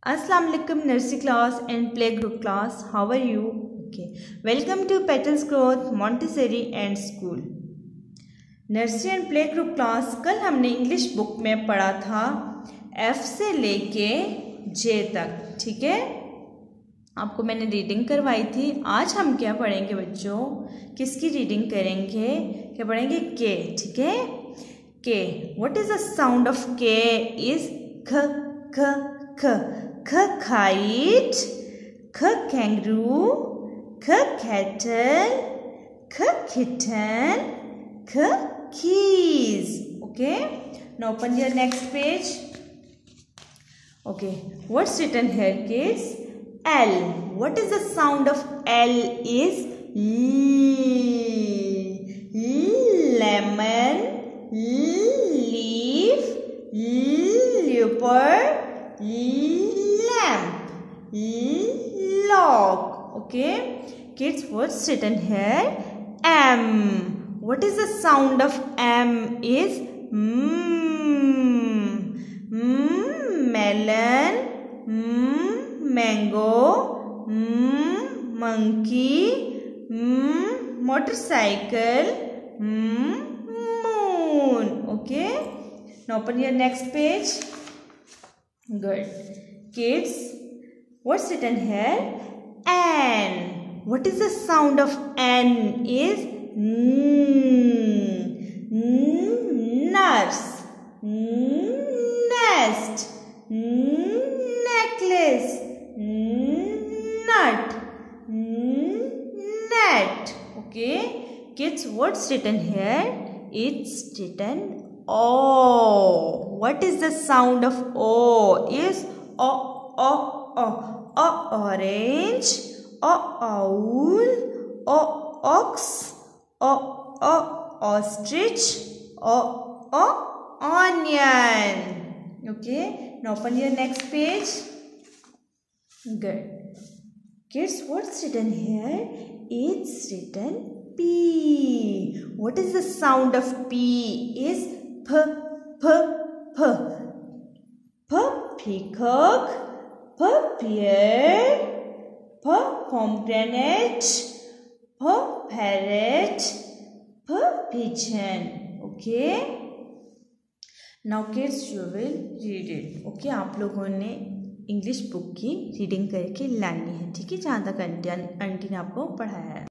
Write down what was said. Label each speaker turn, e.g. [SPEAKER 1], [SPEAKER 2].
[SPEAKER 1] Assalamu alaikum nursery class and playgroup class. How are you? Okay. Welcome to Petals Growth Montessori and School. Nursery and play group class कल हमने English book में पढ़ा था F से लेके J तक, ठीक है। आपको मैंने रीडिंग करवाई थी। आज हम क्या पढ़ेंगे बच्चों, किसकी रीडिंग करेंगे, क्या पढ़ेंगे, के, ठीक है। K, what is the sound of K is ख ख ख ख काइट, ख कैंगरू, ख कैटल, ख किटन, ख keys. Okay, now open your next page. Okay, what's written here, kids? L. What is the sound of L? Is lemon, leaf, leopard, lamp, log. Okay, kids, what's written here? M. What is the sound of M? Is melon, mango, monkey, motorcycle, moon. Okay, now open your next page. Good. Kids, what's written here? N. What is the sound of N? Is nurse, nest, necklace, nut, net. Okay, kids, what's written here? It's written O. What is the sound of O? Is O, O, O, O, orange, O, owl, O, ox, O, ostrich, O, onion. Okay, now open your next page. Good. Kids, what's written here? It's written P. What is the sound of P? Is P, P, P. P, peacock, P, pear, P, pomegranate, P, parrot, P, pigeon. Okay, now kids, you will read it. Okay, आप लोगों ने English book की reading करके लानी है, ठीक है, जहाँ तक आंटी ने आपको पढ़ाया है।